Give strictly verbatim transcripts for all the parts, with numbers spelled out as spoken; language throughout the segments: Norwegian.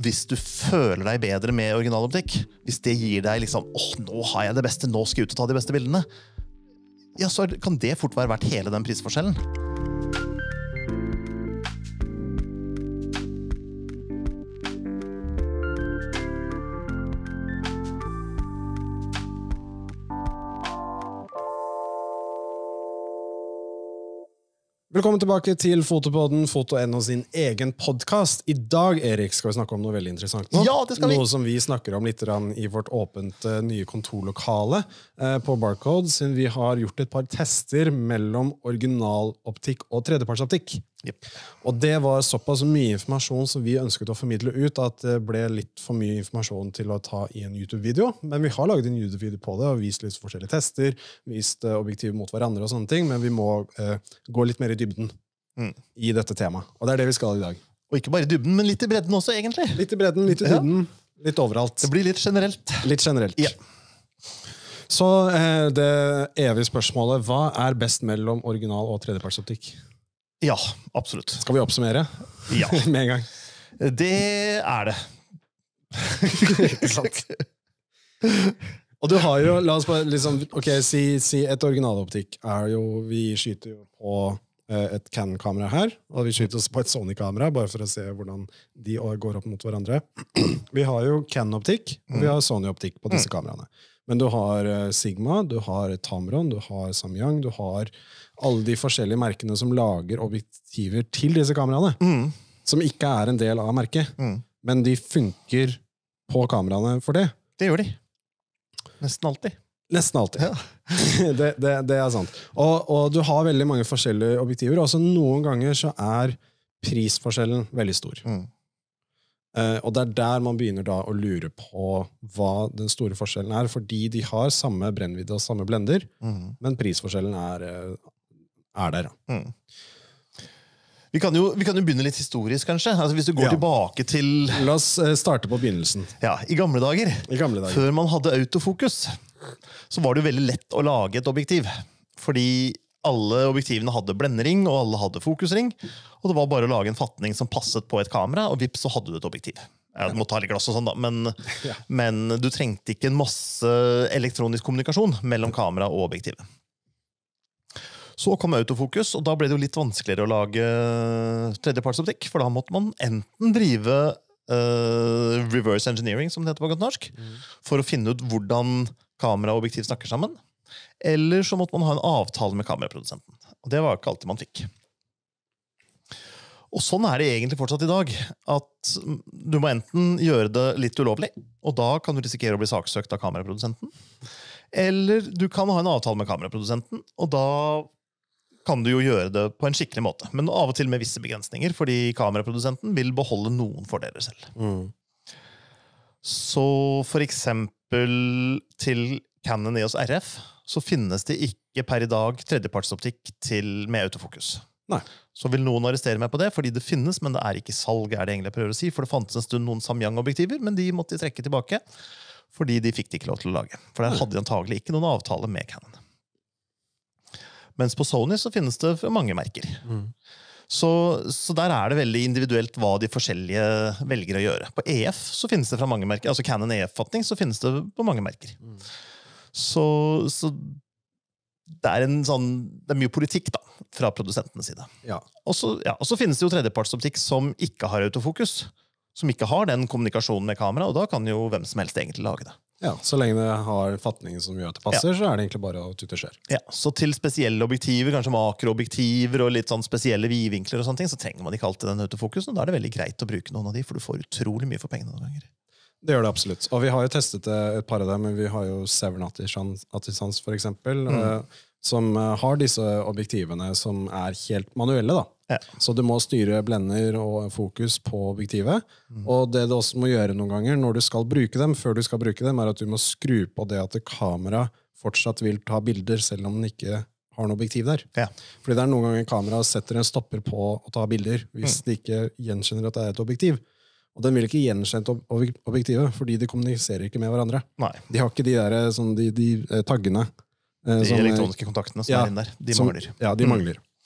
hvis du føler deg bedre med originaloptikk, hvis det gir deg liksom, åh, nå har jeg det beste, nå skal jeg ut og ta de beste bildene, ja, så kan det fort være verdt hele den prisforskjellen. Velkommen tilbake til Fotopodden, Foto.no sin egen podcast. I dag, Erik, skal vi snakke om noe veldig interessant nå. Ja, det skal vi. Noe som vi snakker om litt i vårt åpent uh, nye kontorlokale uh, på Barcode, siden vi har gjort et par tester mellom originaloptikk og tredjepartsoptikk. Yep. Og det var såpass mye informasjon som vi ønsket å formidle ut, at det ble litt for mye informasjon til å ta i en YouTube-video. Men vi har laget en YouTube-video på det, og vist litt forskjellige tester, vist uh, objektiv mot hverandre og sånne ting, men vi må uh, gå litt mer i dybden mm. i dette temaet. Og det er det vi skal i dag. Og ikke bare i dybden, men litt i bredden også, egentlig. Litt i bredden, litt i dybden, ja. Litt overalt. Det blir litt generelt. Litt generelt. Ja. Så uh, det evige spørsmålet, hva er best mellom original- og tredjepartsoptikk? Ja, absolutt. Skal vi oppsummere? Ja. Med en gang. Det er det. Ikke sant? Og du har jo, la oss bare liksom, ok, si, si et originaloptikk er jo, vi skyter jo på eh, et Canon-kamera her, og vi skyter også på et Sony-kamera, bare for å se hvordan de går opp mot hverandre. Vi har jo Canon-optikk, og vi har Sony-optikk på disse kameraene. Men du har Sigma, du har Tamron, du har Samyang, du har alle de forskjellige merkene som lager objektiver til disse kameraene, mm. som ikke er en del av merket, mm. men de funker på kameraene for det. Det gjør de. Nesten alltid. Nesten alltid. Ja. det, det, det er sant. Og, og du har veldig mange forskjellige objektiver, og også noen ganger så er prisforskjellen veldig stor. Mm. Uh, og det er der man begynner da å lure på hva den store forskjellen er, fordi de har samme brennvidde og samme blender, mm. men prisforskjellen er, er der. Mm. Vi, kan jo, vi kan jo begynne litt historisk, kanskje. Altså, hvis du går ja. tilbake til... La oss starte på begynnelsen. Ja, i gamle dager. I gamle dager. Før man hadde autofokus, så var det jo veldig lett å lage et objektiv. Fordi alle objektivene hadde blendering, og alle hadde fokusring, og det var bare å lage en fatning som passet på et kamera, og vips, så hadde du et objektiv. Jeg måtte ha litt glass og sånn da, men, ja. men du trengte ikke en masse elektronisk kommunikasjon mellom kamera og objektivet. Så kom autofokus, og da ble det jo litt vanskeligere å lage tredjepartsoptikk, for da måtte man enten drive uh, reverse engineering, som det heter på godt norsk, mm. for å finne ut hvordan kamera og objektiv snakker sammen, eller så måtte man ha en avtale med kameraprodusenten. Og det var ikke alltid man fikk. Og sånn er det egentlig fortsatt i dag, at du må enten gjøre det litt ulovlig, og da kan du risikere å bli saksøkt av kameraprodusenten, eller du kan ha en avtale med kameraprodusenten, og da kan du jo gjøre det på en skikkelig måte, men av og til med visse begrensninger, fordi kameraprodusenten vil beholde noen fordeler selv. Mm. Så for eksempel til Canon E O S R F, så finnes det ikke per i dag tredjepartsoptikk til med autofokus. Nei. Så vil noen arrestere meg på det, fordi det finnes, men det er ikke salg, er det egentlig jeg prøver å si, for det fantes en stund noen Samyang-objektiver, men de måtte de trekke tilbake, fordi de fikk det ikke lov til å lage. For der hadde de antagelig ikke noen avtale med Canon. Mens på Sony så finnes det mange merker. Mm. Så, så der er det veldig individuelt hva de forskjellige velger å gjøre. På E F så finnes det fra mange merker, altså Canon E F-fatning så finnes det på mange merker. Mm. Så, så det er en sånn, det er mye politikk da, fra produsentenes side. Ja. Og så ja, og så finnes det jo tredjepartsoptikk som ikke har autofokus, som ikke har den kommunikasjonen med kamera, og da kan jo hvem som helst egentlig lage det. Ja, så lenge det har fatningen som gjør at det passer, ja. Så er det egentlig bare å tutte skjer. Ja, så til spesielle objektiver, kanskje makroobjektiver og litt sånn spesielle vidvinkler og sånne ting, så trenger man ikke alltid den autofokusen, og da er det veldig greit å bruke noen av de, for du får utrolig mye for pengene noen ganger. Det gjør det absolutt. Og vi har jo testet et par av dem, men vi har jo Severn Attisans for eksempel, mm. eh, som har disse objektivene som er helt manuelle da. Ja. Så du må styre blender og fokus på objektivet. Mm. Og det du også må gjøre noen ganger når du skal bruke dem, før du skal bruke dem, er at du må skru på det at kamera fortsatt vil ta bilder, selv om den ikke har noe objektiv der. Ja. Fordi det er noen ganger kamera setter en stopper på å ta bilder, hvis mm. det ikke gjenkjenner at det er et objektiv. Og den vil ikke gjenkjenne objektivet, fordi de kommuniserer ikke med hverandre. Nei. De har ikke de, der, sånn, de, de taggene. De som, elektroniske kontaktene som ja, er inn der. De som, mangler. Ja, de mangler. Mm.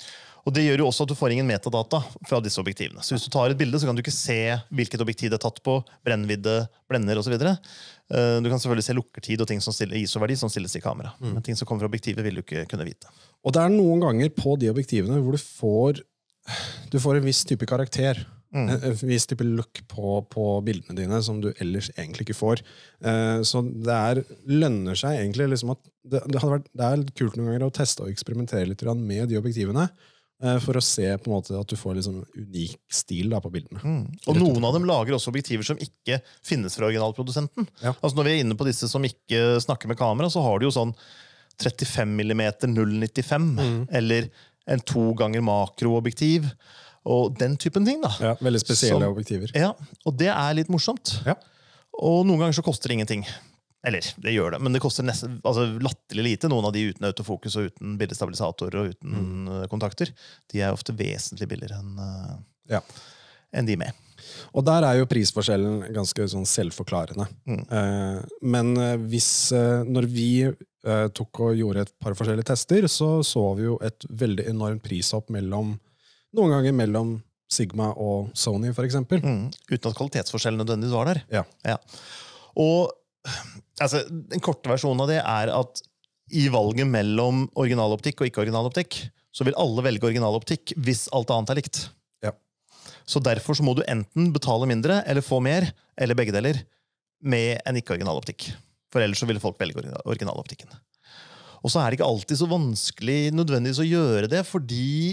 Og det gjør jo også at du får ingen metadata fra disse objektivene. Så hvis du tar et bilde, så kan du ikke se hvilket objektiv det er tatt på, brennvidde, blender og så videre. Du kan selvfølgelig se lukkertid og ting som stiller I S O-verdi som stilles i kamera. Mm. Men ting som kommer fra objektivet vil du ikke kunne vite. Og det er noen ganger på de objektivene hvor du får, du får en viss type karakter. Mm. En, en viss type look på, på bildene dine som du ellers egentlig ikke får. Eh, så det er, lønner seg egentlig liksom at det, det, hadde vært, det er kult noen ganger å teste og eksperimentere litt med de objektivene eh, for å se på en måte at du får liksom unik stil da, på bildene. Mm. Og noen av dem lager også objektiver som ikke finnes fra originalprodusenten. Ja. Altså når vi er inne på disse som ikke snakker med kamera, så har du jo sånn trettifem millimeter null komma nittifem mm. eller en to ganger makroobjektiv og den typen ting da. Ja, veldig spesielle som, objektiver. Ja, og det er litt morsomt. Ja. Og noen ganger så koster det ingenting. Eller, det gjør det, men det koster nesten, altså, latterlig lite. Noen av de uten autofokus og uten bildestabilisator og uten mm. kontakter. De er ofte vesentlig billigere enn uh, ja. enn de med. Og der er jo prisforskjellen ganske sånn selvforklarende. Mm. Uh, men hvis, uh, når vi uh, tok og gjorde et par forskjellige tester, så så vi jo et veldig enormt prishopp mellom noen ganger mellom Sigma og Sony, for eksempel. Mm, uten at kvalitetsforskjellen nødvendigvis var der. Ja. Ja. Og altså, den korte versjonen av det er at i valget mellom originaloptikk og ikke-originaloptikk, så vil alle velge originaloptikk hvis alt annet er likt. Ja. Så derfor så må du enten betale mindre, eller få mer, eller begge deler, med en ikke-originaloptikk. For ellers så vil folk velge originaloptikken. Og så er det ikke alltid så vanskelig nødvendigvis å gjøre det, fordi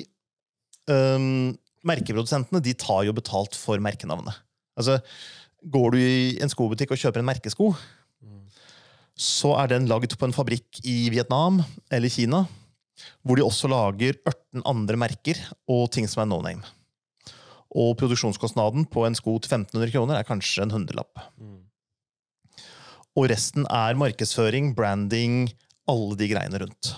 Um, merkeprodusentene de tar jo betalt for merkenavnet. Altså, går du i en skobutikk og kjøper en merkesko, mm. så er den laget på en fabrikk i Vietnam eller Kina, hvor de også lager ørten andre merker og ting som er no-name. Og produksjonskostnaden på en sko til femten hundre kroner er kanskje en hundrelapp. Mm. Og resten er markedsføring, branding, alle de greiene rundt.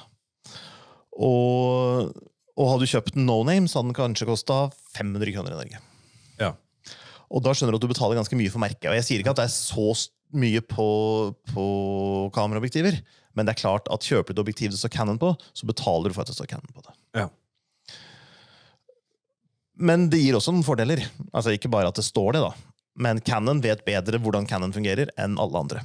Og Og hadde du kjøpt en no-name, så hadde den kanskje kostet fem hundre kroner i Norge. Ja. Og da skjønner du at du betaler ganske mye for merket. Og jeg sier ikke at det er så mye på, på kameraobjektiver, men det er klart at kjøper du et objektiv det står Canon på, så betaler du for at det står Canon på det. Ja. Men det gir også noen fordeler. Altså ikke bare at det står det da, men Canon vet bedre hvordan Canon fungerer enn alle andre.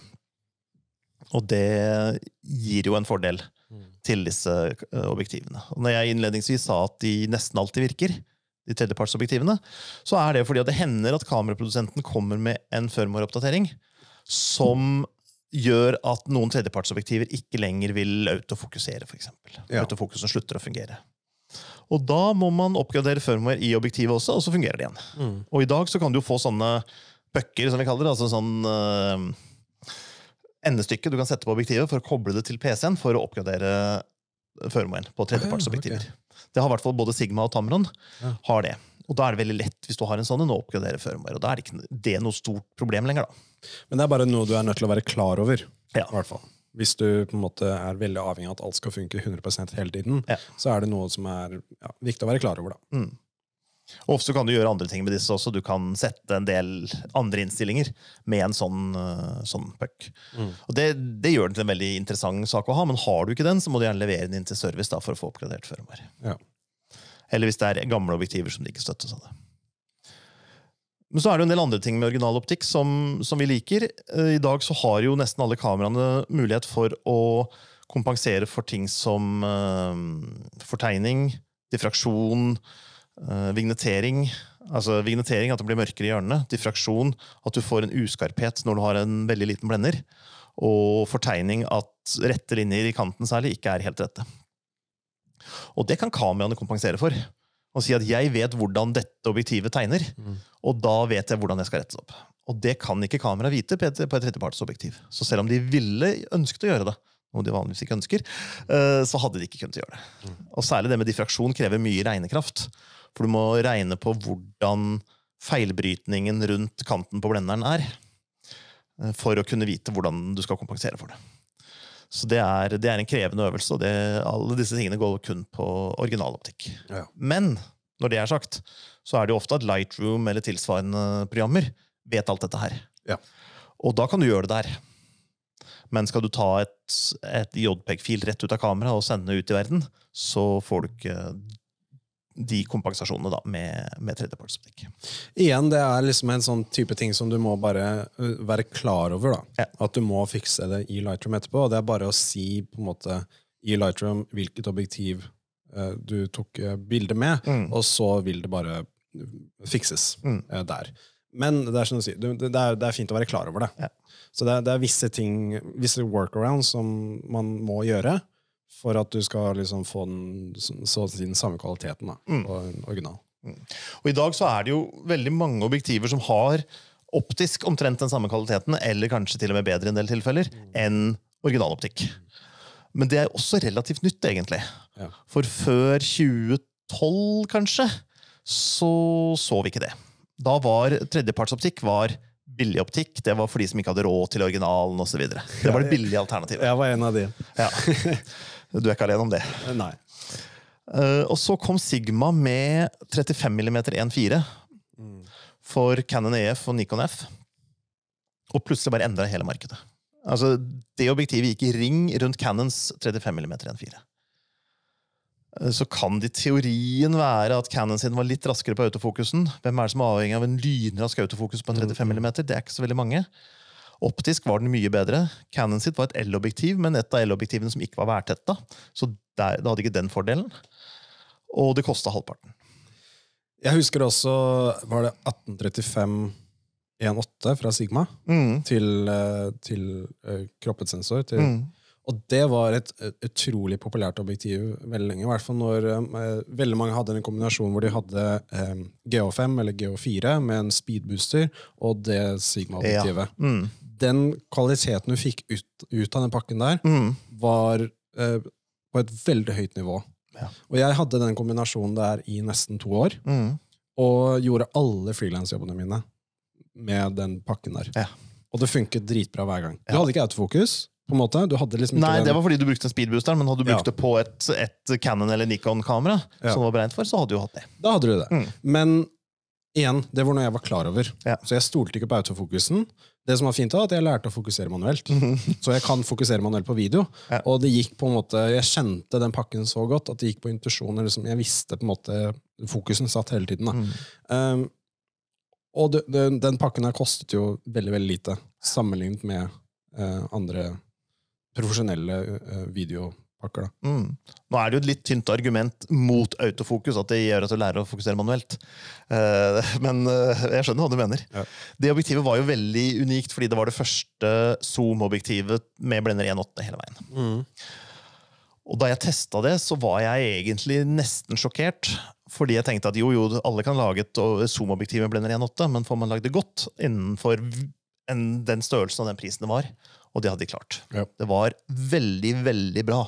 Og det gir jo en fordel til disse objektivene. Og når jeg innledningsvis sa at de nesten alltid virker, de tredjepartsobjektivene, så er det fordi at det hender at kameraprodusenten kommer med en firmware-oppdatering som gjør at noen tredjepartsobjektiver ikke lenger vil autofokusere, for eksempel. Ja. Autofokusen slutter å fungere. Og da må man oppgradere firmware i objektivet også, og så fungerer det igjen. Mm. Og i dag så kan du jo få sånne bøkker, som vi kaller det, altså sånn uh, endestykke du kan sette på objektivet for å koble det til P C-en for å oppgradere firmwaren på tredjepartsobjektiver. Okay. Det har i hvert fall både Sigma og Tamron ja. Har det. Og da er det veldig lett hvis du har en sånn å oppgradere firmware. Og da er det ikke det er noe stort problem lenger da. Men det er bare noe du er nødt til å være klar over. Ja. I hvert fall. Hvis du på en måte er veldig avhengig av at alt skal funke hundre prosent hele tiden, ja. Så er det noe som er ja, viktig å være klar over da. Mm. Og ofte kan du gjøre andre ting med disse også. Du kan sette en del andre innstillinger med en sånn, sånn puck. Mm. Og det, det gjør den til en veldig interessant sak å ha, men har du ikke den, så må du gjerne levere den inn til service da, for å få oppgradert firmware. Ja. Eller hvis det er gamle objektiver som de ikke støttes av det. Men så er det en del andre ting med originaloptikk som, som vi liker. I dag så har jo nesten alle kameraene mulighet for å kompensere for ting som uh, fortegning, diffraksjon, Uh, vignettering, altså vignettering at det blir mørkere i hjørnene, diffraksjon, at du får en uskarphet når du har en veldig liten blender, og fortegning at rette linjer i kanten særlig ikke er helt rette. Og det kan kameraene kompensere for, og si at jeg vet hvordan dette objektivet tegner, mm. og da vet jeg hvordan jeg skal rettes opp. Og det kan ikke kamera vite på et tredjepartsobjektiv. Så selv om de ville ønsket å gjøre det, noe de vanligvis ikke ønsker, uh, så hadde de ikke kunnet gjøre det. Mm. Og særlig det med diffraksjon krever mye regnekraft, for du må regne på hvordan feilbrytningen rundt kanten på blenderen er, for å kunne vite hvordan du skal kompensere for det. Så det er, det er en krevende øvelse, og det, alle disse tingene går kun på originaloptikk. Ja. Men når det er sagt, så er det jo ofte at Lightroom eller tilsvarende programmer vet alt dette her. Ja. Og da kan du gjøre det der. Men skal du ta et, et JPEG-fil rett ut av kamera og sende det ut i verden, så får du ikke de kompensasjonene da, med, med tredjepartsoptikk. Igjen, det er liksom en sånn type ting som du må bare uh, være klar over da. Ja. At du må fikse det i Lightroom etterpå, og det er bare å si på en måte i Lightroom hvilket objektiv uh, du tok uh, bildet med, mm. og så vil det bare fikses mm. uh, der. Men det er som du sier, det, det, er, det er fint å være klar over det. Ja. Så det er, det er visse ting, visse workarounds som man må gjøre, for at du skal liksom få den, så den samme kvaliteten da, mm. på en original. Mm. Og i dag så er det jo veldig mange objektiver som har optisk omtrent den samme kvaliteten, eller kanskje til og med bedre i en del tilfeller, mm. enn originaloptikk. Men det er også relativt nytt, egentlig. Ja. For før tjue tolv, kanskje, så så vi ikke det. Da var tredjepartsoptikk var billig optikk, det var for de som ikke hadde råd til originalen og så videre. Det var det billige alternativet. Jeg var en av de. Ja. Du er ikke alene om det. Nei. Uh, og så kom Sigma med trettifem millimeter en komma fire mm. for Canon E F og Nikon F. Og plutselig bare endret hele markedet. Altså, det objektivet gikk i ring rundt Canons trettifem millimeter en komma fire. Uh, så kan det i teorien være at Canon sin var litt raskere på autofokusen. Hvem er det som er avhengig av en lynrask autofokus på en trettifem millimeter? Det er ikke så veldig mange. Optisk var den mye bedre. Canon sitt var et L-objektiv, men et av L-objektivene som ikke var værtetta. Så der, det hadde ikke den fordelen. Og det kostet halvparten. Jeg husker også, var det atten trettifem en komma åtte fra Sigma mm. til, til uh, kroppet sensor. Til, mm. Og det var et, et utrolig populært objektiv veldig lenge. I hvert fall når uh, veldig mange hadde en kombinasjon hvor de hadde um, G H fem eller G H fire med en speedbooster og det Sigma-objektivet. Ja. Mm. Den kvaliteten du fikk ut, ut av den pakken der, mm. var uh, på et veldig høyt nivå. Ja. Og jeg hadde den kombinasjonen der i nesten to år, mm. og gjorde alle freelance-jobbene mine med den pakken der. Ja. Og det funket dritbra hver gang. Du ja. hadde ikke autofokus, på en måte. Du hadde liksom ikke Nei, den... det var fordi du brukte en speedbooster, men hadde du brukt ja. det på et, et Canon eller Nikon-kamera, ja. som var beregnet for, så hadde du hatt det. Da hadde du det. Mm. Men igjen, det var noe jeg var klar over. Ja. Så jeg stolte ikke på autofokusen. Det som var fint var at jeg lærte å fokusere manuelt. Så jeg kan fokusere manuelt på video. Ja. Og det gikk på en måte, jeg kjente den pakken så godt at det gikk på intuisjoner. Liksom, jeg visste på en måte, fokusen satt hele tiden. Da. Mm. Um, og det, det, den pakken her kostet jo veldig, veldig lite, sammenlignet med uh, andre profesjonelle uh, videopakker. Da. Mm. Nå er det jo et litt tynt argument mot autofokus, at det gjør at du lærer å fokusere manuelt. Uh, men uh, jeg skjønner hva du mener. Ja. Det objektivet var jo veldig unikt, fordi det var det første zoom-objektivet med blender en komma åtte hele veien. Mm. Og da jeg testet det, så var jeg egentlig nesten sjokkert, fordi jeg tenkte at jo, jo, alle kan lage et zoom-objektiv med blender en komma åtte, men får man lagd det godt innenfor en, den størrelsen og den prisen det var, og det hadde de klart. Ja. Det var veldig, veldig bra.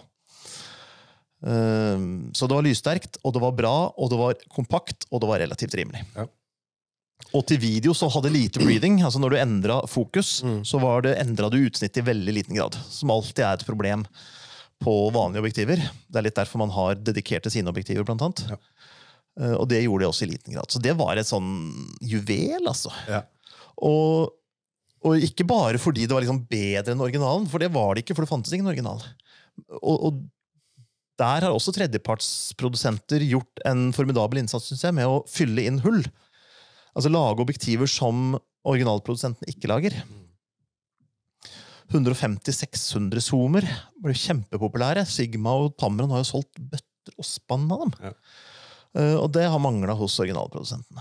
Um, så det var lyssterkt, og det var bra, og det var kompakt, og det var relativt rimelig. Ja. Og til video så hadde lite breathing, altså når du endret fokus, mm. så var det, endret du utsnitt i veldig liten grad, som alltid er et problem på vanlige objektiver. Det er litt derfor man har dedikerte sine objektiver, blant annet. Ja. Uh, og det gjorde det også i liten grad. Så det var et sånn juvel, altså. Ja. Og, og ikke bare fordi det var liksom bedre enn originalen, for det var det ikke, for det fantes ingen original. Og, og der har også tredjepartsprodusenter gjort en formidabel innsats, synes jeg, med å fylle inn hull. Altså lage objektiver som originalprodusenten ikke lager. hundre femti til seks hundre zoomer ble kjempepopulære. Sigma og Tamron har jo solgt bøtter og spann av dem. Ja. Uh, og det har manglet hos originalprodusentene.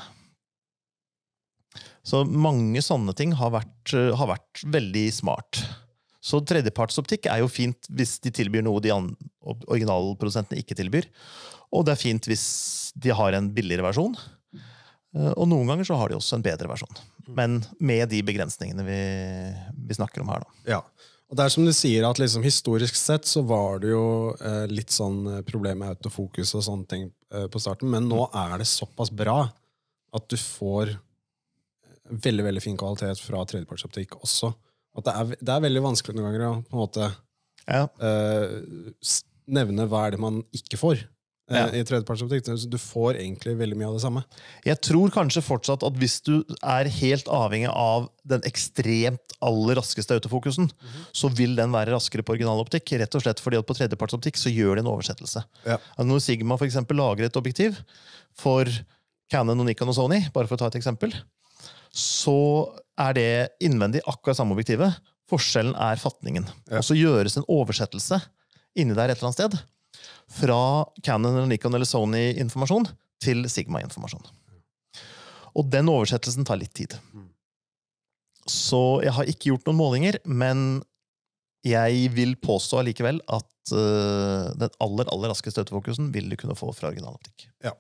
Så mange sånne ting har vært, uh, har vært veldig smart. Så tredjepartsoptikk er jo fint hvis de tilbyr noe de originalprodusentene ikke tilbyr. Og det er fint hvis de har en billigere versjon. Og noen ganger så har de også en bedre versjon. Men med de begrensningene vi, vi snakker om her. Da. Ja, og det er som du sier at liksom, historisk sett så var det jo eh, litt sånn problem med autofokus og sånne ting eh, på starten. Men nå er det såpass bra at du får veldig, veldig fin kvalitet fra tredjepartsoptikk også. At det er, det er veldig vanskelig noen ganger å på en måte ja. eh, nevne hva er det man ikke får. Ja. I tredjepartsoptikk. Så du får egentlig veldig mye av det samme. Jeg tror kanskje fortsatt at hvis du er helt avhengig av den ekstremt aller raskeste autofokusen, mm-hmm. så vil den være raskere på originaloptikk, rett og slett fordi at på tredjepartsoptikk så gjør det en oversettelse. Ja. Når Sigma for eksempel lager et objektiv for Canon og Nikon og Sony, bare for å ta et eksempel, så er det innvendig akkurat samme objektivet. Forskjellen er fatningen. Ja. Og så gjøres en oversettelse inni der et eller annet sted, fra Canon eller Nikon eller Sony-informasjon til Sigma-informasjon. Og den oversettelsen tar litt tid. Så jeg har ikke gjort noen målinger, men jeg vil påstå allikevel at uh, den aller, aller raskeste autofokusen vil du kunne få fra originaloptikk. Ja.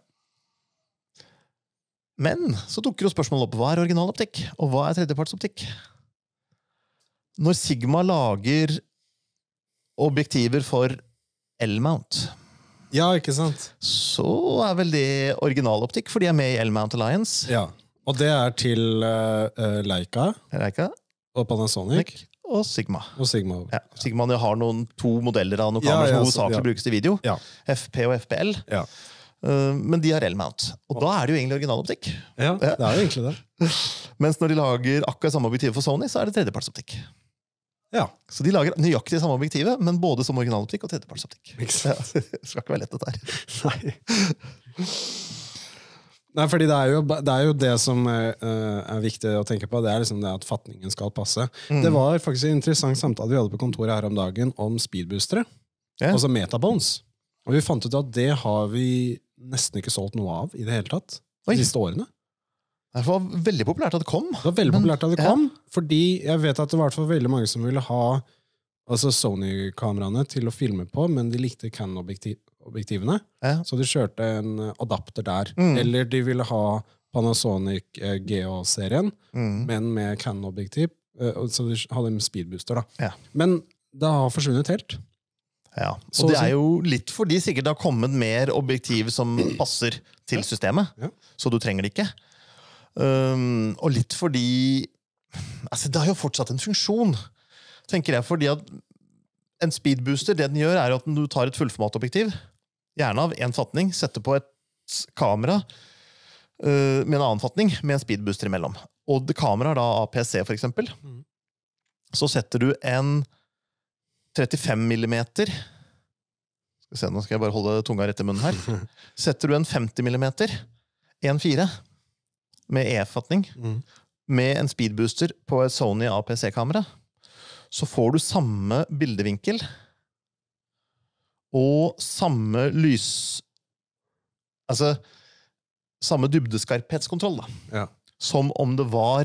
Men så dukker jo spørsmålet opp, hva er originaloptikk? Og hva er tredjepartsoptikk? Når Sigma lager objektiver for L-mount, ja, ikke sant? så er vel det originaloptikk, for de er med i L-mount Alliance. Ja, og det er til uh, Leica, Leica og Panasonic, og Sigma. Og Sigma. Ja, Sigma har noen, to modeller av noen Ja, kameraer ja, som så- hovedsakelig ja. brukes til video. Ja. F P og F P L. Ja. Uh, men de har L-mount. Og da er det jo egentlig originaloptikk. Ja, det er jo egentlig det. Mens når de lager akkurat samme objektiv for Sony, så er det tredjepartsoptikk. Ja. Så de lager nøyaktig samme objektivet, men både som originaloptikk og tredjepartsoptikk. Ikke Ja, sant? det skal ikke være lett dette her. Nei. Nei, fordi det er jo det, er jo det som er, er viktig å tenke på, det er liksom det at fatningen skal passe. Mm. Det var faktisk en interessant samtale vi hadde på kontoret her om dagen om speedboostere, Ja. altså metabones. Og vi fant ut at det har vi nesten ikke solgt noe av i det hele tatt de Oi. siste årene. Det var veldig populært at det kom. Det var veldig Men- populært da det ja. kom, fordi jeg vet at det var i hvert fall veldig mange som ville ha altså Sony-kameraene til å filme på, men de likte Canon-objektivene, Ja. så de kjørte en adapter der. Mm. Eller de ville ha Panasonic eh, G O-serien, Mm. men med Canon-objektiv, eh, og så de hadde en speedbooster da. Ja. Men det har forsvunnet helt. Ja. Så Og det å si. er jo litt fordi sikkert det har kommet mer objektiv som passer til systemet, Ja. så du trenger det ikke. Um, og litt fordi altså det har jo fortsatt en funksjon, tenker jeg, fordi at en speedbooster, det den gjør er at du tar et fullformatobjektiv, gjerne av en fatning, setter på et kamera uh, med en annen fatning, med en speedbooster imellom. Og det kamera da A P C for eksempel, Mm. så setter du en trettifem millimeter, skal vi se, nå skal jeg bare holde tunga rett i munnen her, setter du en femti millimeter, en komma fire, med E F-fatning, Mm. med en speedbooster på et Sony A P C-kamera, så får du samme bildevinkel og samme lys... Altså, samme dybdeskarphetskontroll, da. Ja. Som om det var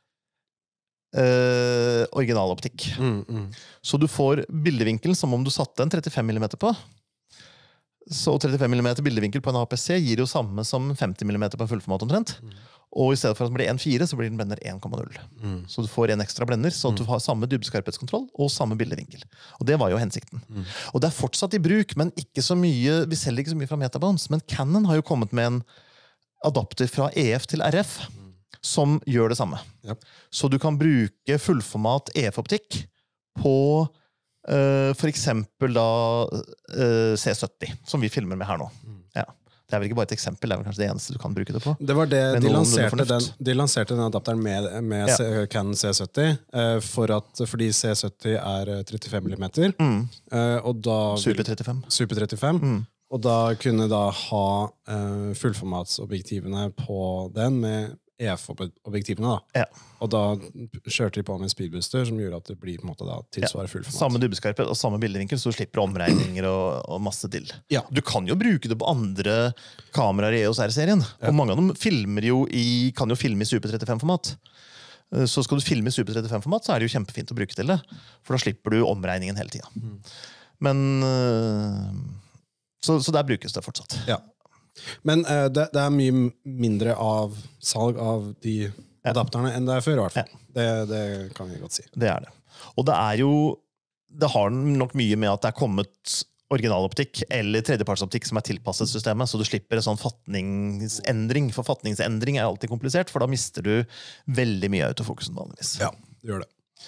eh, originaloptikk. Mm, mm. Så du får bildevinkelen som om du satte en trettifem millimeter på. Så trettifem millimeter bildevinkel på en A P C gir jo samme som femti millimeter på en fullformat omtrent. Mm. Og i stedet for at det blir en komma fire, så blir den blender en komma null. Mm. Så du får en ekstra blender, så at du har samme dybdeskarphetskontroll og samme bildevinkel. Og det var jo hensikten. Mm. Og det er fortsatt i bruk, men ikke så mye, vi selger ikke så mye fra Metabones, men Canon har jo kommet med en adapter fra E F til R F, som gjør det samme. Ja. Så du kan bruke fullformat E F-optikk på uh, for eksempel da uh, C sytti, som vi filmer med her nå. Mm. Ja. Det er vel ikke bare et eksempel, det er vel kanskje det eneste du kan bruke det på. Det var det, Med de noenlunde lanserte, den, fornuft. de lanserte den adapteren med, med Ja. C- Canon C sytti, eh, for at, fordi C sytti er eh, trettifem millimeter, Mm. eh, og da Super trettifem. Super trettifem, Mm. og da kunne da ha eh, fullformatsobjektivene på den med E F-objektivene da. Ja. Og da kjørte de på med en speedbooster som gjorde at det blir på en måte da tilsvarer fullformat. Samme dybdeskarphet og samme bildevinkel, så du slipper omregninger og, og masse til. Ja. Du kan jo bruke det på andre kameraer i E O S R-serien. Ja. Og mange av dem filmer jo i, kan jo filme i Super trettifem-format. Eh, Så skal du filme i Super trettifem-format, så er det jo kjempefint å bruke til det. For da slipper du omregningen hele tida. Mm. Men eh, så, så der brukes det fortsatt. Ja. Men eh, det, det er mye mindre av salg av de adapterne enn det er før, i hvert fall. Det, det kan vi godt si. Det er det. Og det er jo det har nok mye med at det er kommet originaloptikk eller tredjepartsoptikk som er tilpasset systemet, så du slipper en sånn fatningsendring. For fatningsendring er alltid komplisert, for da mister du veldig mye autofokusen vanligvis. Ja, det gjør det.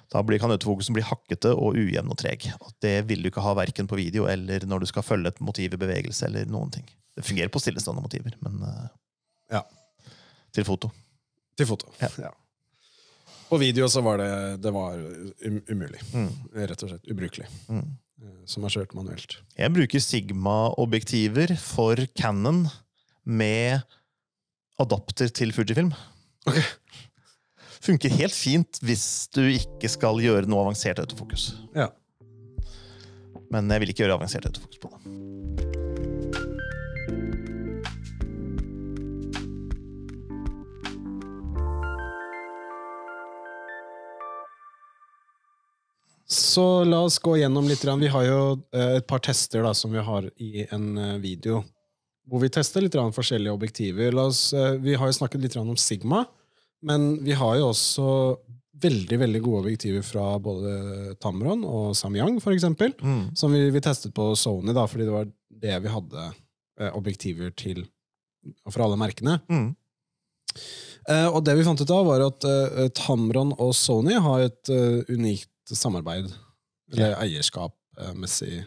Da blir, kan autofokusen bli hakkete og ujevn og treg. Og det vil du ikke ha hverken på video eller når du skal følge et motiv i bevegelse eller noen ting. Det fungerer på stillestående motiver, men uh, ja. Til foto. Til foto, ja. ja. På video så var det, det var um, umulig. Mm. Rett og slett ubrukelig. Mm. Som er kjørt manuelt. Jeg bruker Sigma-objektiver for Canon med adapter til Fujifilm. Ok. Funker helt fint hvis du ikke skal gjøre noe avansert autofokus. Ja. Men jeg vil ikke gjøre avansert autofokus på det. Så la oss gå gjennom litt. Vi har jo et par tester da, som vi har i en video, hvor vi tester litt forskjellige objektiver. La oss, vi har jo snakket litt om Sigma, men vi har jo også veldig, veldig gode objektiver fra både Tamron og Samyang, for eksempel, mm. som vi, vi testet på Sony, da, fordi det var det vi hadde eh, objektiver til for alle merkene. Mm. Eh, og det vi fant ut av var at eh, Tamron og Sony har et eh, unikt samarbeid, eller ja. eierskapmessig.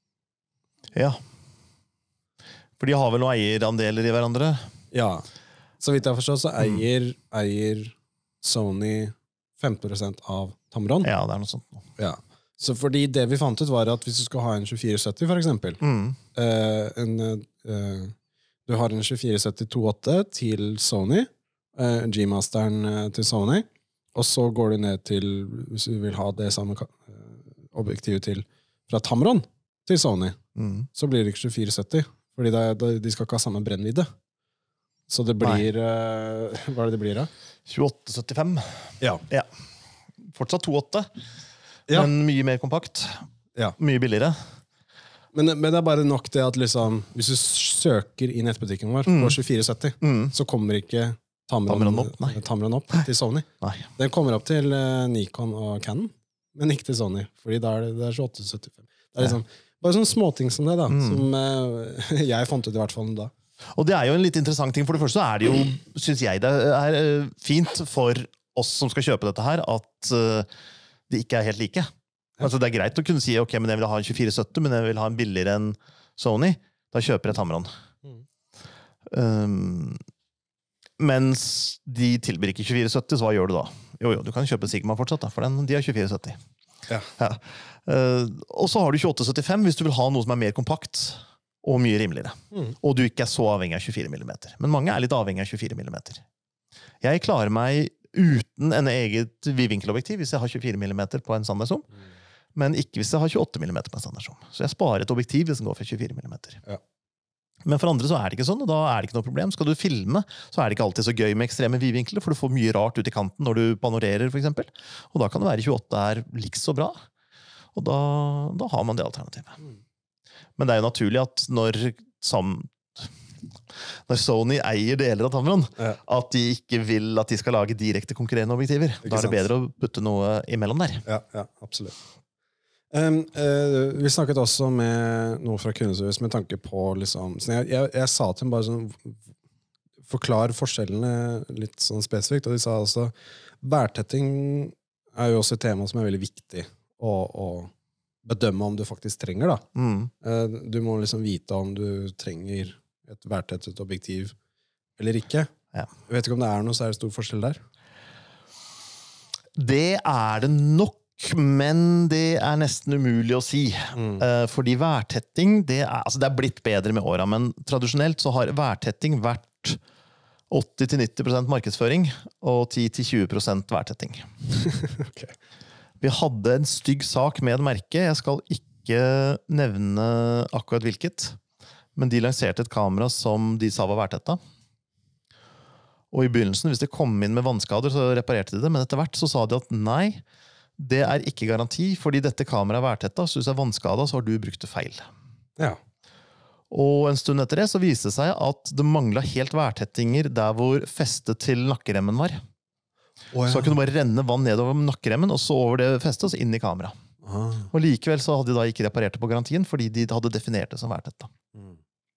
Ja. For de har vel noen eierandeler i hverandre? Ja. Så vidt jeg forstår, så eier, mm. eier Sony femten prosent av Tamron. Ja, det er noe sånt. Ja. Så fordi det vi fant ut var at hvis du skal ha en tjuefire sytti, for eksempel, mm. eh, en, eh, du har en tjuefire sytti to åtte til Sony, eh, G-masteren eh, til Sony, og så går du ned til, hvis du vil ha det samme objektivet til, fra Tamron til Sony, mm. så blir det ikke tjuefire sytti, fordi det, det, de skal ikke ha samme brennvidde. Så det blir, uh, hva er det det blir da? tjueåtte syttifem. Ja. ja. Fortsatt to åtte, ja. men mye mer kompakt. Ja. Mye billigere. Men, men det er bare nok det at liksom, hvis du søker i nettbutikken vår mm. på tjuefire sytti, mm. så kommer ikke Tamron, Tamron, opp, Tamron opp til Sony. Nei. Den kommer opp til uh, Nikon og Canon, men ikke til Sony, fordi da er det, det er tjueåtte syttifem. Det er liksom, bare sånne småting som det da, mm. som uh, jeg fant ut i hvert fall da. Og det er jo en litt interessant ting. For det første så er det jo, synes jeg det er fint for oss som skal kjøpe dette her, at de ikke er helt like. Altså det er greit å kunne si, ok, men jeg vil ha en tjuefire sytti, men jeg vil ha en billigere enn Sony. Da kjøper jeg Tamron. Mm. Um, mens de tilbyr ikke tjuefire sytti, så hva gjør du da? Jo, jo, du kan kjøpe Sigma fortsatt, da, for den, de har tjuefire sytti. Ja. Ja. Uh, og så har du tjueåtte syttifem, hvis du vil ha noe som er mer kompakt, og mye rimeligere. Mm. Og du ikke er så avhengig av tjuefire millimeter. Men mange er litt avhengig av tjuefire millimeter. Jeg klarer meg uten en eget vidvinkelobjektiv hvis jeg har tjuefire millimeter på en standardzoom, mm. men ikke hvis jeg har tjueåtte millimeter på en standardzoom. Så jeg sparer et objektiv hvis den går for tjuefire millimeter. Ja. Men for andre så er det ikke sånn, og da er det ikke noe problem. Skal du filme, så er det ikke alltid så gøy med ekstreme vidvinkler, for du får mye rart ut i kanten når du panorerer, for eksempel. Og da kan det være tjueåtte er like så bra. Og da, da har man det alternativet. Mm. Men det er jo naturlig at når, sam, når Sony eier deler av Tamron, ja. at de ikke vil at de skal lage direkte konkurrerende objektiver. Ikke da er det sant? Bedre å putte noe imellom der. Ja, ja absolutt. Um, uh, vi snakket også med noe fra kundeservice med tanke på liksom, så jeg, jeg, jeg sa til dem bare sånn, forklar forskjellene litt sånn spesifikt, og de sa altså, værtetting er jo også et tema som er veldig viktig å, å bedømme om du faktisk trenger da. Mm. Du må liksom vite om du trenger et værtettet objektiv eller ikke. Ja. Jeg vet ikke om det er noe så er det stor forskjell der. Det er det nok, men det er nesten umulig å si. Mm. Fordi værtetting, det er, altså det er blitt bedre med åra, men tradisjonelt så har værtetting vært åtti til nitti prosent markedsføring og ti til tjue prosent værtetting. Ok. Vi hadde en stygg sak med et merke. Jeg skal ikke nevne akkurat hvilket, men de lanserte et kamera som de sa var værtetta. Og i begynnelsen, hvis det kom inn med vannskader, så reparerte de det, men etter hvert så sa de at nei, det er ikke garanti, fordi dette kameraet er værtetta, så hvis det er vannskada, så har du brukt det feil. Ja. Og en stund etter det så viste det seg at det manglet helt værtettinger der hvor festet til nakkeremmen var. Oh, ja. Så kunne du bare renne vann nedover nakkeremmen, og så over det festet, og så inn i kamera. Ah. Og likevel så hadde de da ikke reparert det på garantien, fordi de hadde definert det som værtetta. Mm.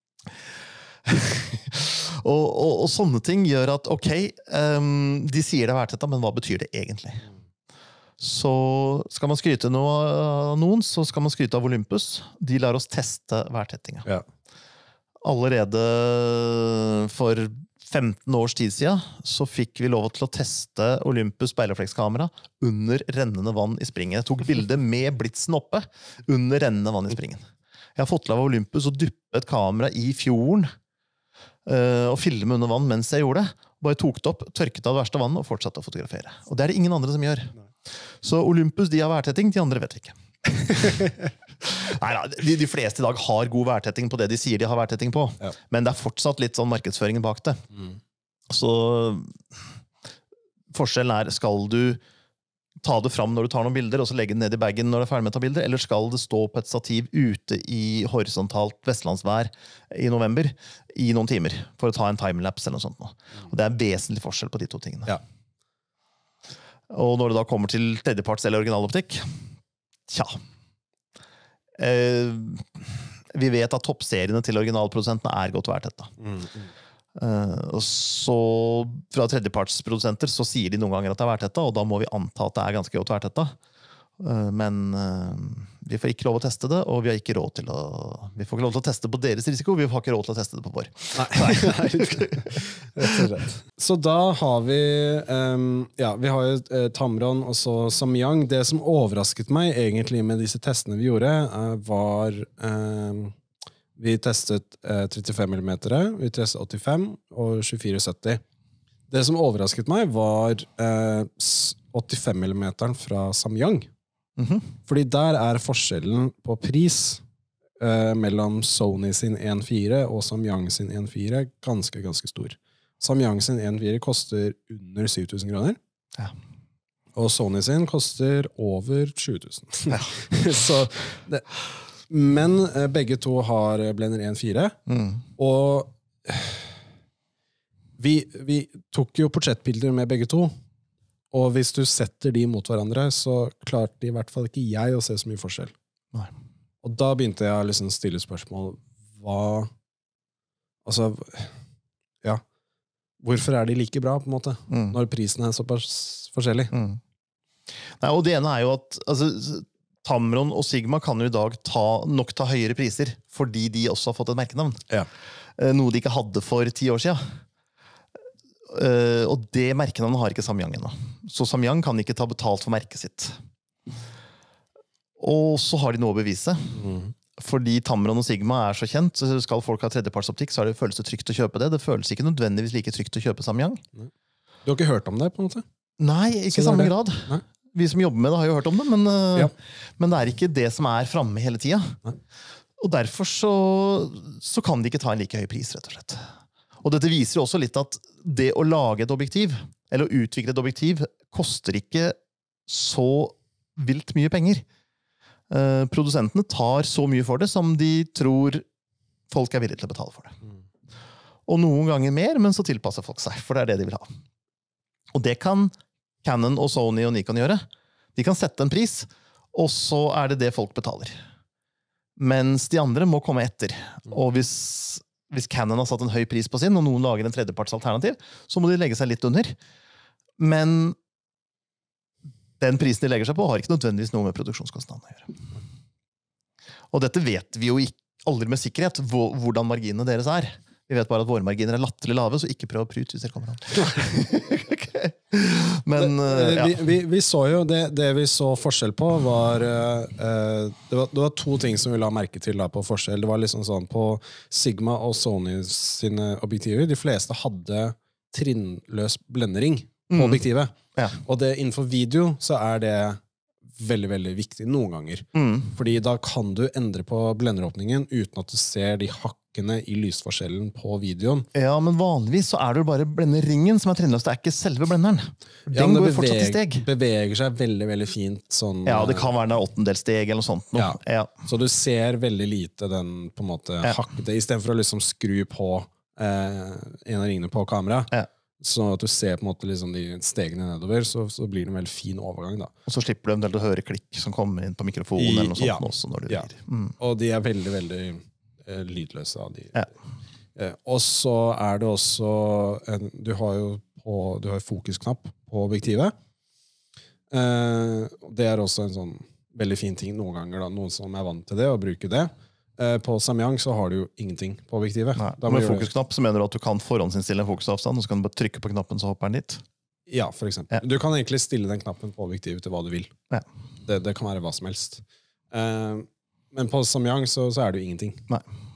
og, og, og sånne ting gjør at, ok, um, de sier det er værtetta, men hva betyr det egentlig? Så skal man skryte noe av noen, så skal man skryte av Olympus. De lar oss teste værtettinga. Ja. Allerede for femten års tid siden så fikk vi lov til å teste Olympus speilreflekskamera under rennende vann i springen. Jeg tok bildet med blitsen oppe under rennende vann i springen. Jeg har fått lov av Olympus å dyppe et kamera i fjorden uh, og filme under vann mens jeg gjorde det. Bare tok det opp, tørket av det verste vannet og fortsatte å fotografere. Og det er det ingen andre som gjør. Så Olympus, de har værtetting, de andre vet vi ikke. Neida, de, de fleste i dag har god værtetting på det de sier de har værtetting på, ja. Men det er fortsatt litt sånn markedsføringen bak det. Mm. Så forskjellen er, skal du ta det fram når du tar noen bilder, og så legge det ned i bagen når du er ferdig med å ta bilder, eller skal det stå på et stativ ute i horisontalt vestlandsvær i november i noen timer, for å ta en timelapse eller noe sånt. Og det er vesentlig forskjell på de to tingene. Ja. Og når det da kommer til tredjeparts eller originaloptikk, tja, Eh, vi vet at toppseriene til originalprodusentene er godt værtetta. Mm, mm. eh, og så fra tredjepartsprodusenter så sier de noen ganger at det er værtetta, og da må vi anta at det er ganske godt værtetta. Eh, men eh, vi får ikke lov å teste det, og vi har ikke råd til å vi får ikke lov til å teste på deres risiko, vi har ikke råd til å teste det på vår. Nei, nei. Så da har vi um, ja, vi har jo uh, Tamron og så Samyang. Det som overrasket meg egentlig med disse testene vi gjorde, uh, var um, vi testet uh, trettifem millimeter, vi testet åttifem og tjuefire sytti. Det som overrasket meg var uh, åttifem millimeter fra Samyang. Mm-hmm. Fordi der er forskjellen på pris eh, mellom Sony sin en komma fire og Samyang sin en komma fire ganske, ganske stor. Samyang sin en komma fire koster under syv tusen kroner. Ja. Og Sony sin koster over tjue tusen. Ja. Så det, men eh, begge to har blender en komma fire. Mm. Og vi, vi tok jo portrettbilder med begge to. Og hvis du setter de mot hverandre, så klarte i hvert fall ikke jeg å se så mye forskjell. Nei. Og da begynte jeg å liksom stille spørsmål, hva, altså, ja, hvorfor er de like bra, på en måte, mm. når prisen er såpass forskjellig? Mm. Nei, og det ene er jo at, altså, Tamron og Sigma kan jo i dag ta, nok ta høyere priser, fordi de også har fått et merkenavn. Ja. Noe de ikke hadde for ti år siden. Uh, og det merkenavnet har ikke Samyang ennå. Så Samyang kan ikke ta betalt for merket sitt. Og så har de noe å bevise. Mm. Fordi Tamron og Sigma er så kjent, så skal folk ha tredjepartsoptikk, så er det føles det trygt å kjøpe det. Det føles ikke nødvendigvis like trygt å kjøpe Samyang. Du har ikke hørt om det, på en måte? Nei, ikke i samme grad. Nei? Vi som jobber med det har jo hørt om det, men, uh, ja. men det er ikke det som er framme hele tida. Og derfor så, så kan de ikke ta en like høy pris, rett og slett. Og dette viser jo også litt at det å lage et objektiv, eller å utvikle et objektiv, koster ikke så vilt mye penger. Eh, produsentene tar så mye for det som de tror folk er villige til å betale for det. Og noen ganger mer, men så tilpasser folk seg, for det er det de vil ha. Og det kan Canon og Sony og Nikon gjøre. De kan sette en pris, og så er det det folk betaler. Mens de andre må komme etter. Og hvis Hvis Canon har satt en høy pris på sin, og noen lager en tredjepartsalternativ, så må de legge seg litt under. Men den prisen de legger seg på har ikke nødvendigvis noe med produksjonskostnadene å gjøre. Og dette vet vi jo aldri med sikkerhet, hvordan marginene deres er. Vi vet bare at våre marginer er latterlig lave, så ikke prøv å prute hvis dere kommer an. Okay. Men, uh, ja. vi, vi, vi så jo, det, det vi så forskjell på var, uh, det var, det var to ting som vi la merke til da, på forskjell. Det var liksom sånn, på Sigma og Sony sine objektiver, de fleste hadde trinnløs blendering på mm. objektivet. Ja. Og det, innenfor video så er det veldig, veldig viktig noen ganger. Mm. Fordi da kan du endre på blenderåpningen uten at du ser de hakkene i lysforskjellen på videoen. Ja, men vanligvis så er det jo bare blenderingen som er trinnløs. Det er ikke selve blenderen. Den ja, går beveg, fortsatt i steg. beveger seg veldig, veldig fint. Sånn, ja, det kan være en åttendelssteg eller noe sånt. Noe. Ja. Ja. Så du ser veldig lite den på en måte ja. hakkete, i stedet for å liksom skru på eh, en av ringene på kamera. Ja. Så at du ser på en måte liksom de stegene nedover, så, så blir det en veldig fin overgang da. Og så slipper du eventuelt å høre klikk som kommer inn på mikrofonen I, eller noe sånt ja. også når du ja. mm. Og de er veldig, veldig eh, lydløse. De. Ja. Eh, og så er det også, en, du har jo på, du har fokusknapp på objektivet, eh, det er også en sånn veldig fin ting noen ganger, da, noen som er vant til det, og bruker det. Eh, på Samyang så har du jo ingenting på objektivet. Nei, Da må med du gjøre det- fokusknapp så mener du at du kan forhåndsinnstille en fokusavstand, og så kan du bare trykke på knappen, så hopper den dit. Ja, for eksempel. Ja. Du kan egentlig stille den knappen på objektivet til hva du vil. Ja. Det, det kan være hva som helst. Eh, men på Samyang så, så er det jo ingenting. Nei.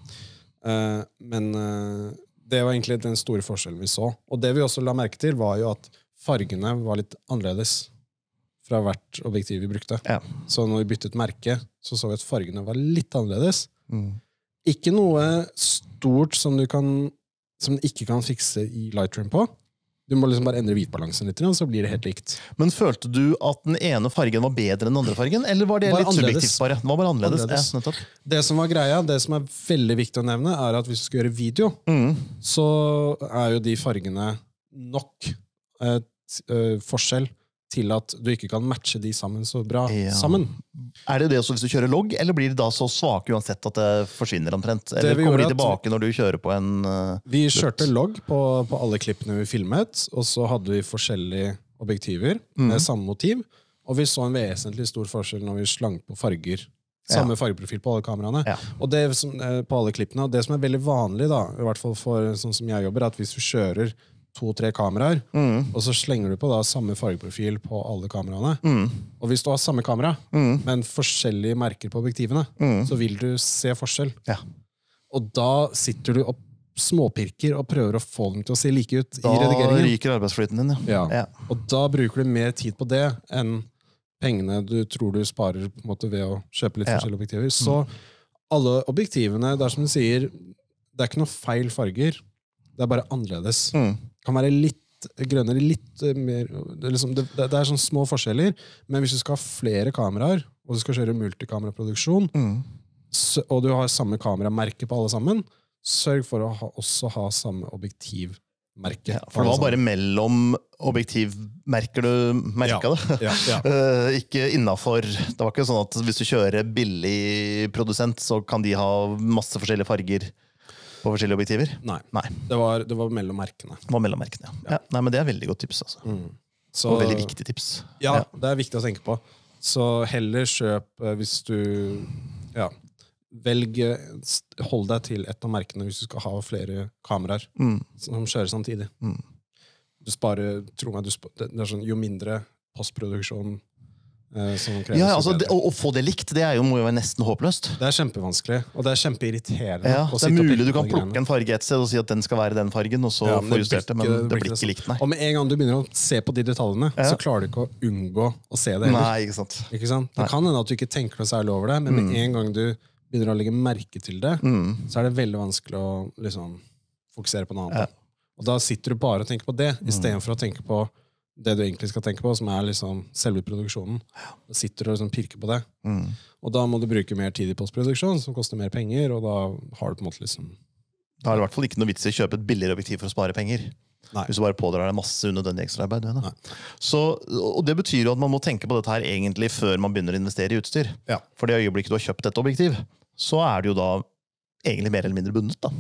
Eh, men eh, det var egentlig den store forskjellen vi så. Og det vi også la merke til, var jo at fargene var litt annerledes fra hvert objektiv vi brukte. Ja. Så når vi byttet merke, så så vi at fargene var litt annerledes. Mm. Ikke noe stort som du kan, som du ikke kan fikse i Lightroom på. Du må liksom bare endre hvitbalansen litt, så blir det helt likt. Men følte du at den ene fargen var bedre enn den andre fargen, eller var det Bare litt annerledes. subjektivt bare? Det var bare annerledes. Annerledes. Ja, nettopp. Det som var greia, det som er veldig viktig å nevne, er at hvis du skal gjøre video, Mm. så er jo de fargene nok eh, t- eh, forskjell til at du ikke kan matche de sammen så bra Ja. sammen. Er det det også hvis du kjører logg, eller blir det da så svake uansett at det forsvinner omtrent? Eller vi kommer de gjorde at- tilbake når du kjører på en uh, Vi kjørte logg på, på alle klippene vi filmet, og så hadde vi forskjellige objektiver med samme motiv, og vi så en vesentlig stor forskjell når vi slang på farger. Samme fargeprofil på alle kameraene. Ja. Og det som, eh, på alle klippene, og det som er veldig vanlig, da, i hvert fall for sånn som jeg jobber, er at hvis du kjører to-tre kameraer, mm. og så slenger du på da samme fargeprofil på alle kameraene, Mm. og hvis du har samme kamera, Mm. men forskjellige merker på objektivene, Mm. så vil du se forskjell. Ja. Og da sitter du og småpirker og prøver å få dem til å se like ut Da i redigeringen. ryker arbeidsflyten din, ja. Ja. Ja. Og da bruker du mer tid på det enn pengene du tror du sparer på en måte ved å kjøpe litt Ja. forskjellige objektiver. Så alle objektivene, det er som du sier, det er ikke noe feil farger, det er bare annerledes. Mm. Det kan være litt grønnere, litt eh, mer det er, liksom, det, det er sånne små forskjeller, men hvis du skal ha flere kameraer, og du skal kjøre multikameraproduksjon, Mm. så, og du har samme kameramerke på alle sammen, sørg for å ha, også ha samme objektivmerke. Ja, for det var bare mellom objektivmerker du merka det. Ja, ja. Eh, ikke innenfor. Det var ikke sånn at hvis du kjører billig produsent, så kan de ha masse forskjellige farger på forskjellige objektiver. Nei, Nei, det var, det var mellom merkene. det var mellommerkene. Ja. Ja. Nei, men det er veldig godt tips, altså. Så, Og veldig viktig tips. Ja, det er viktig å tenke på. Så heller kjøp eh, hvis du ja, velg, eh, st- hold deg til et av merkene hvis du skal ha flere kameraer Mm. som kjører samtidig. Mm. Du sparer, tro meg, du spa, det det er sånn, jo mindre postproduksjon eh, som kreves, Ja, jo altså, det, bedre. å, å få det likt, det er jo, må jo være nesten håpløst. Det er kjempevanskelig, og det er kjempeirriterende. Ja, å det er sitte og mulig pirke du på kan de plukke greiene. en farge et sted og si at den skal være den fargen, og så Ja, få justert det, men ikke- det blir ikke ikke likt, nei. Og med en gang du begynner å se på de detaljene, Ja. så klarer du ikke å unngå å se det heller. Nei, ikke sant. Ikke sant? Det Nei. kan hende at du ikke tenker noe særlig over det, men med en gang du begynner å legge merke til det, Mm. så er det veldig vanskelig å liksom, fokusere på noe annet. Ja. Og da sitter du bare og tenker på det, i stedet for å tenke på det du egentlig skal tenke på, som er liksom selve produksjonen. Da sitter du og liksom pirker på det. Mm. Og da må du bruke mer tid i postproduksjon, som koster mer penger, og da har du på en måte liksom Da er det i hvert fall ikke noe vits i å kjøpe et billigere objektiv for å spare penger. Nei. Hvis du bare pådrar deg masse unødvendig ekstraarbeid. du vet da. Nei. Så, og det betyr jo at man må tenke på dette her egentlig før man begynner å investere i utstyr. Ja. For det øyeblikket du har kjøpt et objektiv, så er det jo da egentlig mer eller mindre bundet. da.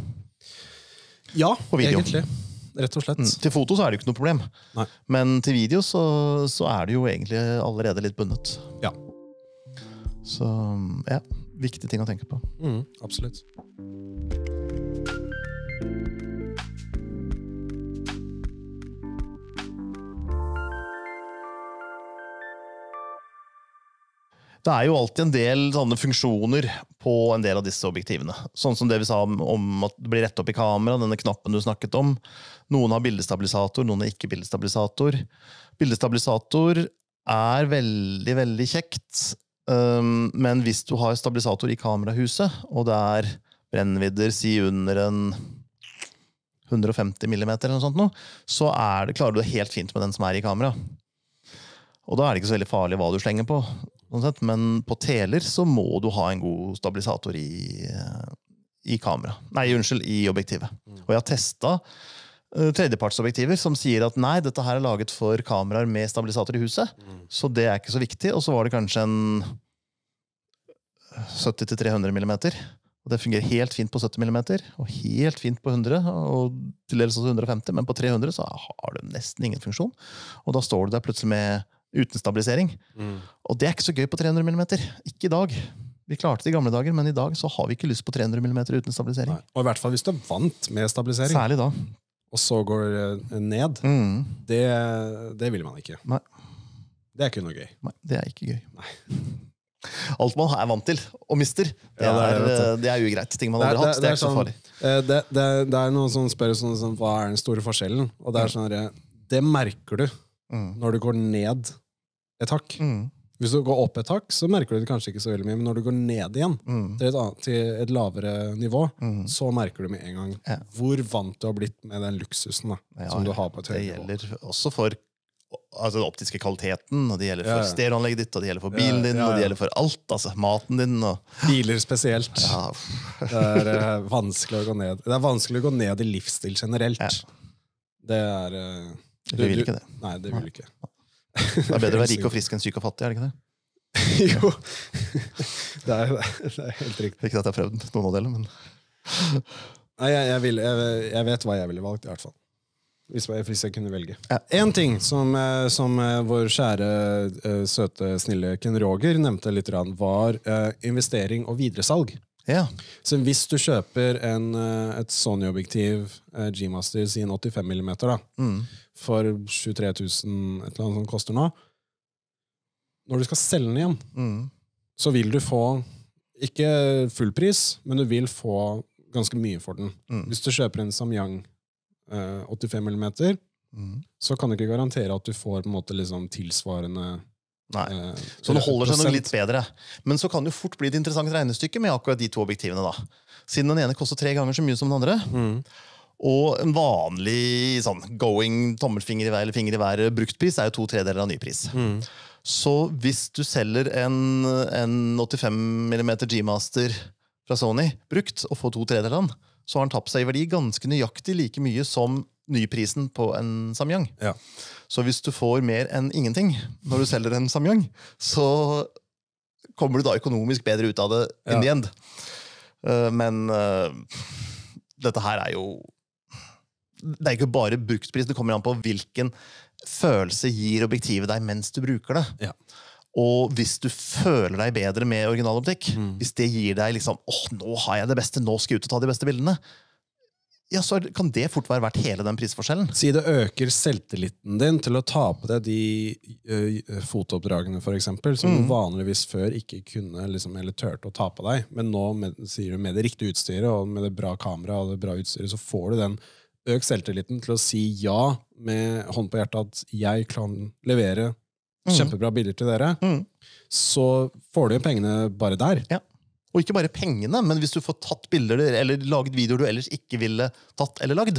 Ja, På video. egentlig. Rett og slett. Mm. Til foto så er det jo ikke noe problem, Nei. men til video så, så er det jo egentlig allerede litt bundet. Ja. Så ja, viktig ting å tenke på. Mm, absolutt. Det er jo alltid en del sånne funksjoner på en del av disse objektivene. Sånn som det vi sa om, om at det blir rett opp i kamera, denne knappen du snakket om. Noen har bildestabilisator, noen har ikke bildestabilisator. Bildestabilisator er veldig, veldig kjekt. Um, men hvis du har stabilisator i kamerahuset, og det er brennvidder, si under en hundre og femti millimeter eller noe sånt nå, så er det, klarer du det helt fint med den som er i kamera. Og da er det ikke så veldig farlig hva du slenger på. Sånn sett. Men på teler så må du ha en god stabilisator i, i kamera. Nei, unnskyld, i objektivet. Og jeg har testet uh, tredjepartsobjektiver som sier at nei, dette her er laget for kameraer med stabilisator i huset, så det er ikke så viktig. Og så var det kanskje en sytti til tre hundre millimeter. Og det fungerer helt fint på sytti millimeter, og helt fint på hundre, og til dels også hundre og femti, men på tre hundre så har du nesten ingen funksjon. Og da står du der plutselig med uten stabilisering. Mm. Og det er ikke så gøy på tre hundre millimeter. Ikke i dag. Vi klarte det i gamle dager, men i dag så har vi ikke lyst på tre hundre millimeter uten stabilisering. Nei. Og i hvert fall hvis du er vant med stabilisering. Særlig da. Og så går det ned. Mm. Det, det vil man ikke. Nei. Det er ikke noe gøy. Nei, det er ikke gøy. Nei. Alt man er vant til og mister, det, Ja, det er er, det, vet det er ugreit. Ting man Det er- aldri har hatt, det er ikke så sånn, farlig. eh, det, det, det er noen som spør sånn, sånn, hva er den store forskjellen? Og det er sånn her, det merker du Mm. når du går ned et hakk. Mm. Hvis du går opp et hakk, så merker du det kanskje ikke så veldig mye, men når du går ned igjen Mm. til et, annet, til et lavere nivå, Mm. så merker du med en gang Ja. hvor vant du har blitt med den luksusen da, Ja, som du har på et det høyt nivå. gjelder også for altså, den optiske kvaliteten, og det gjelder for Ja, ja. stereoanlegget ditt, og det gjelder for bilen din, Ja, ja, ja. og det gjelder for alt, altså maten din, og Biler spesielt. ja, Det er eh, vanskelig å gå ned. Det er vanskelig å gå ned i livsstil generelt. Ja. Det er... eh, du vil ikke det. Nei, det vil du ikke. Det er bedre å være rik og frisk enn syk og fattig, er det ikke det? Jo, det er, det er helt riktig. Ikke at jeg har prøvd noen av delene, men Nei, jeg, jeg, vil, jeg, jeg vet hva jeg ville valgt, i hvert fall. Hvis jeg, hvis jeg kunne velge. Ja. En ting som, eh, som eh, vår kjære, eh, søte, snille Ken Roger nevnte litt, grann, var eh, investering og videresalg. ja. Så hvis du kjøper en, eh, et Sony-objektiv, eh, G-Master, sin åttifem millimeter, da, Mm. for tjuetre tusen, et eller annet som koster nå, når du skal selge den igjen, Mm. så vil du få, ikke full pris, men du vil få ganske mye for den. Mm. Hvis du kjøper en Samyang eh, åttifem millimeter, Mm. så kan du ikke garantere at du får på en måte liksom tilsvarende Nei. eh, Så det holder seg nok prosent. litt bedre. Men så kan det jo fort bli et interessant regnestykke med akkurat de to objektivene, da. Siden den ene koster tre ganger så mye som den andre. Mm. Og en vanlig sånn going tommelfinger i vei eller finger i været bruktpris er jo to tredeler av nypris. Mm. Så hvis du selger en, en åttifem millimeter G-Master fra Sony brukt og får to tredeler av den, så har den tapt seg i verdi ganske nøyaktig like mye som nyprisen på en Samyang. Ja. Så hvis du får mer enn ingenting når du selger en Samyang, så kommer du da økonomisk bedre ut av det in Ja. the end. Uh, men uh, dette her er jo det er ikke bare bruktpris, det kommer an på hvilken følelse gir objektivet deg mens du bruker det. Ja. Og hvis du føler deg bedre med originaloptikk, Mm. hvis det gir deg liksom, åh, nå har jeg det beste, nå skal jeg ut og ta de beste bildene, ja, så er- kan det fort være verdt hele den prisforskjellen. Si det øker selvtilliten din til å ta på deg de uh, fotooppdragene, for eksempel, som Mm. du vanligvis før ikke kunne, liksom, eller tørte å ta på deg. Men nå, med, sier du, med det riktige utstyret, og med det bra kamera, og det bra utstyret, så får du den økt selvtilliten til å si ja med hånd på hjertet at jeg kan levere kjempebra bilder til dere. Mm. Så får du jo pengene bare der. Ja. Og ikke bare pengene, men hvis du får tatt bilder eller laget videoer du ellers ikke ville tatt eller lagd,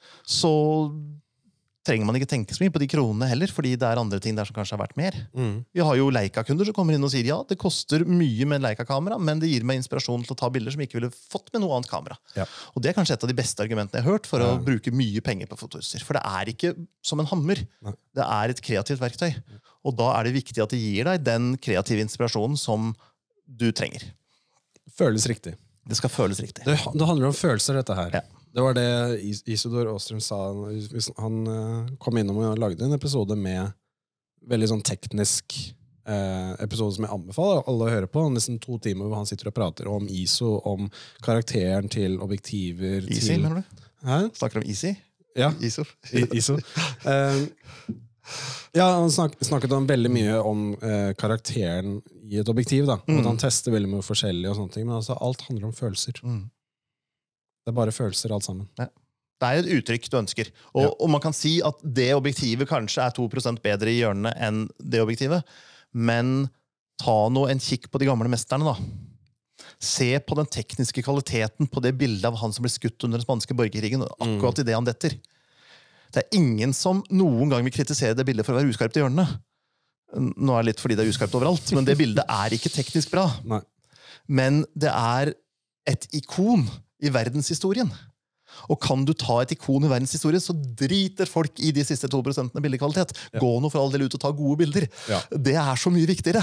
så trenger man ikke tenke så mye på de kronene heller, fordi det er andre ting der som kanskje har vært mer. Mm. Vi har jo Leica-kunder som kommer inn og sier ja, det koster mye med en Leica-kamera, men det gir meg inspirasjon til å ta bilder som jeg ikke ville fått med noe annet kamera. Ja. Og det er kanskje et av de beste argumentene jeg har hørt for Ja. å bruke mye penger på fotoutstyr. For det er ikke som en hammer. Nei. Det er et kreativt verktøy. Og da er det viktig at det gir deg den kreative inspirasjonen som du trenger. Føles riktig. Det skal føles riktig. Det, det handler om følelser, dette her. Ja. Det var det Is- Isidor Åstrøm sa. Hvis han eh, kom innom og lagde en episode med veldig sånn teknisk eh, episode som jeg anbefaler alle å høre på. Nesten to timer hvor han sitter og prater om I S O, om karakteren til objektiver. Easy, til... mener du? Hæ? Snakker om Easy? Ja, I S O? I- I S O. Eh, ja, han snak, snakket om veldig mye om eh, karakteren i et objektiv. Da. Mm. Og han tester veldig mye forskjellig, og sånne ting, men altså, alt handler om følelser. Mm. Det er bare følelser alt sammen. Det er et uttrykk du ønsker. Og, Ja. og man kan si at det objektivet kanskje er to prosent bedre i hjørnene enn det objektivet, men ta nå en kikk på de gamle mesterne, da. Se på den tekniske kvaliteten på det bildet av han som ble skutt under den spanske borgerkrigen, akkurat i det han detter. Det er ingen som noen gang vil kritisere det bildet for å være uskarpt i hjørnene. Nå er det litt fordi det er uskarpt overalt, men det bildet er ikke teknisk bra. Nei. Men det er et ikon i verdenshistorien. Og kan du ta et ikon i verdenshistorien, så driter folk i de siste to prosentene bildekvalitet. Ja. Gå nå for all del ut og ta gode bilder. Ja. Det er så mye viktigere.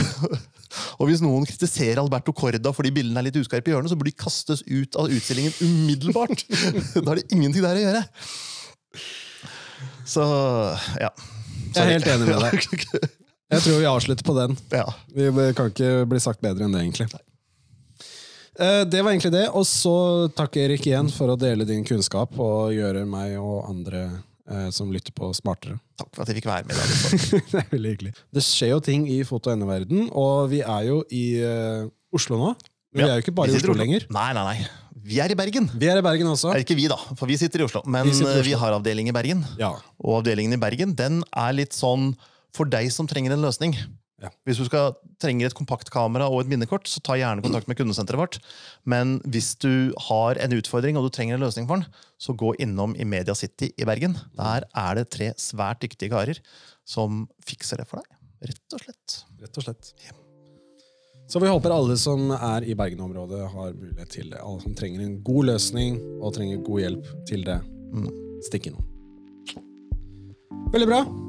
Og hvis noen kritiserer Alberto Corda fordi bildene er litt uskarpe i hjørnet, så burde de kastes ut av utstillingen umiddelbart. Da er det ingenting der å gjøre. Så, ja. Jeg er helt enig med deg. Jeg tror vi avslutter på den. Ja. Vi kan ikke bli sagt bedre enn det, egentlig. Eh, Det var egentlig det, og så takk Erik igjen for å dele din kunnskap og gjøre meg og andre eh, som lytter på smartere. Takk for at jeg fikk være med i dag. Det er veldig hyggelig. Det skjer jo ting i foto-ende-verden, og vi er jo i eh, Oslo nå. Men vi er jo ikke bare Vi i sitter Oslo lenger. Nei, nei, nei. Vi er i Bergen. Vi er i Bergen også. Er ikke vi da, for vi sitter i Oslo. Men Vi sitter i eh, vi Oslo. har avdeling i Bergen. Ja. Og avdelingen i Bergen, den er litt sånn for deg som trenger en løsning. Ja. Hvis du skal, trenger et kompaktkamera og et minnekort, så ta gjerne kontakt med kundesenteret vårt. Men hvis du har en utfordring og du trenger en løsning for den, så gå innom i Media City i Bergen. Der er det tre svært dyktige karer som fikser det for deg. Rett og slett. Rett og slett. Så vi håper alle som er i Bergen-området har mulighet til det. Alle som trenger en god løsning og trenger god hjelp til det. Stikk innom. Veldig bra.